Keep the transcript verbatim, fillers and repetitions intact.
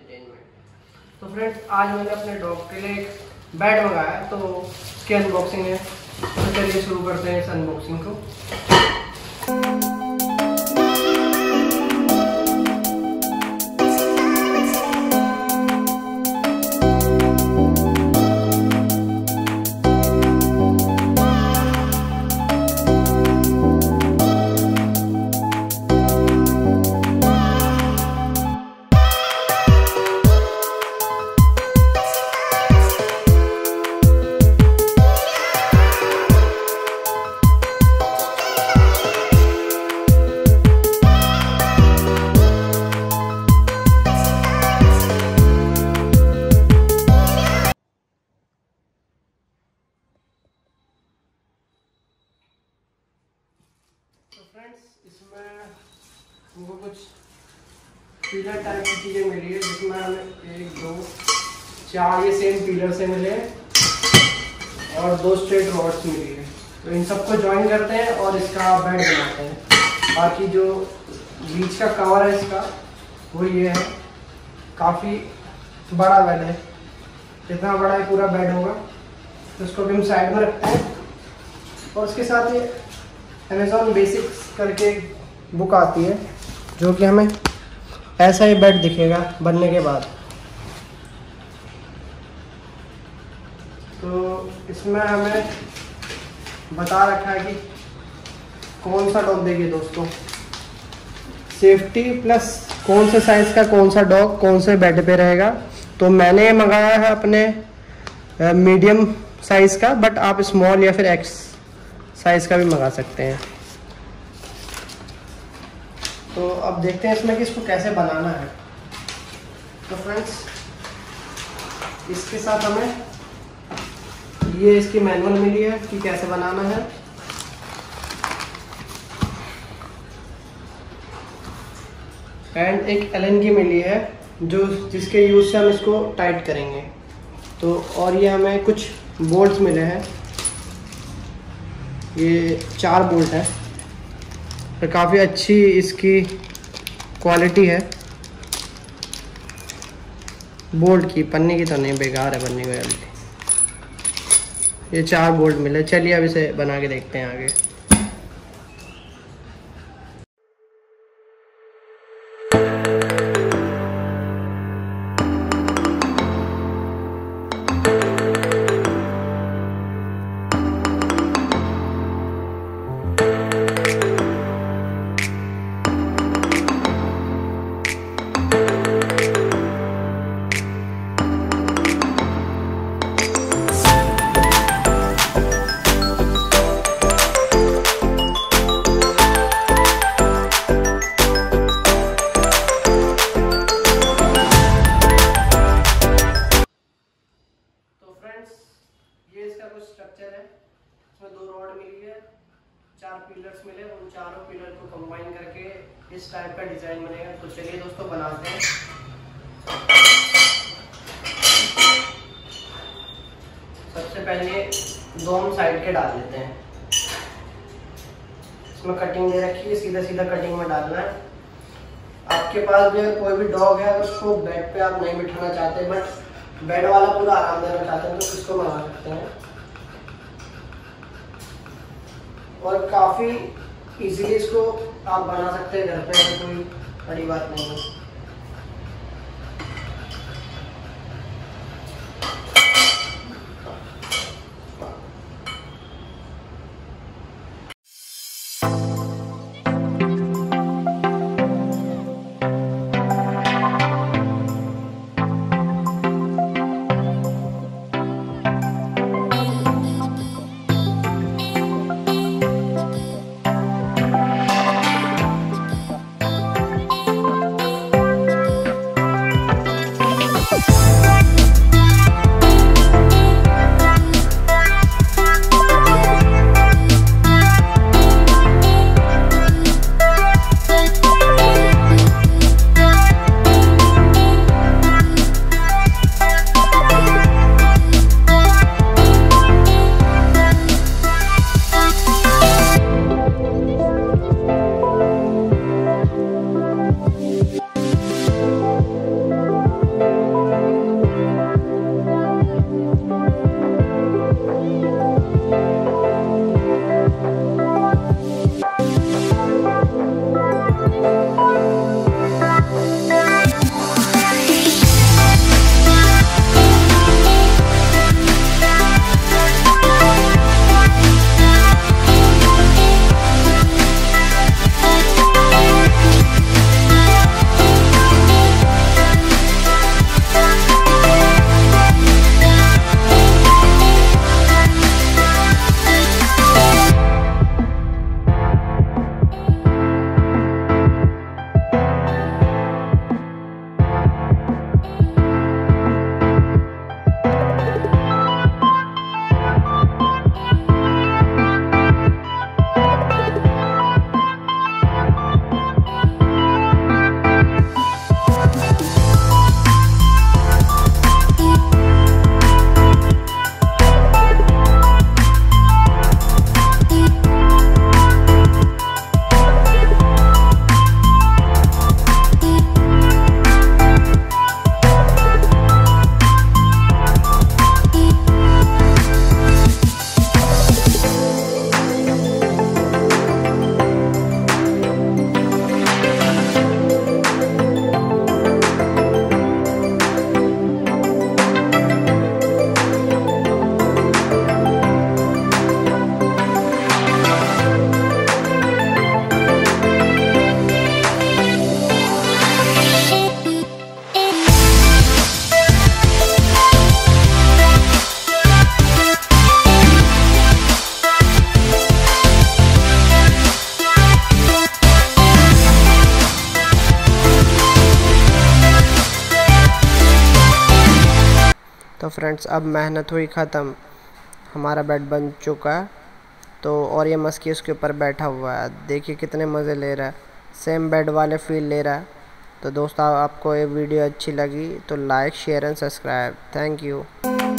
Entertainment. तो friends, आज मैंने अपने डॉग के लिए एक बेड मंगाया है, तो उसकी अनबॉक्सिंग है। तो चलिए शुरू करते हैं इस अनबॉक्सिंग को। तो फ्रेंड्स, इसमें हमको कुछ पिलर टाइप की चीज़ें मिली है, जिसमें हमें एक दो चार ये सेम पिलर से मिले और दो स्ट्रेट रॉड्स मिली है। तो इन सबको ज्वाइन करते हैं और इसका बेड बनाते हैं। बाकी जो बीच का कवर है इसका वो ये है, काफ़ी बड़ा बेड है, इतना बड़ा है पूरा बेड होगा। तो इसको भी हम साइड में रखते हैं और उसके साथ ये अमेज़ॉन बेसिक्स करके बुक आती है, जो कि हमें ऐसा ही बेड दिखेगा बनने के बाद। तो इसमें हमें बता रखा है कि कौन सा डॉग देगी दोस्तों, सेफ्टी प्लस कौन से साइज़ का कौन सा डॉग कौन से बेड पे रहेगा। तो मैंने मंगाया है अपने मीडियम साइज़ का, बट आप स्मॉल या फिर एक्स साइज का भी मंगा सकते हैं। तो अब देखते हैं इसमें कि इसको कैसे बनाना है। तो फ्रेंड्स, इसके साथ हमें ये इसकी मैनुअल मिली है कि कैसे बनाना है। एंड एक एलन की मिली है, जो जिसके यूज से हम इसको टाइट करेंगे। तो और ये हमें कुछ बोल्ट्स मिले हैं, ये चार बोल्ट है और काफ़ी अच्छी इसकी क्वालिटी है बोल्ट की, पन्नी की तो नहीं, बेकार है पन्नी की क्वालिटी। ये चार बोल्ट मिले। चलिए अब इसे बना के देखते हैं आगे। ये इसका कुछ स्ट्रक्चर है। इसमें दो रॉड मिली है, चार पिलर्स मिले, उन चारों पिलर को कंबाइन करके इस टाइप का डिजाइन बनेगा। तो चलिए दोस्तों बनाते हैं। सबसे पहले दो हम साइड के डाल देते हैं। इसमें कटिंग दे रखी है, सीधा सीधा कटिंग में डालना है। आपके पास भी अगर कोई भी डॉग है, अगर उसको बेड पे आप नहीं बिठाना चाहते, बट बेड वाला पूरा आराम देना चाहते हैं, तो इसको मंगा सकते हैं। और काफ़ी इजीली इसको आप बना सकते हैं घर पे, कोई बड़ी बात नहीं है। तो फ्रेंड्स अब मेहनत हुई ख़त्म, हमारा बेड बन चुका है। तो और ये मस्की उसके ऊपर बैठा हुआ है, देखिए कितने मज़े ले रहा है, सेम बेड वाले फील ले रहा है। तो दोस्तों आपको ये वीडियो अच्छी लगी तो like share and subscribe. Thank you.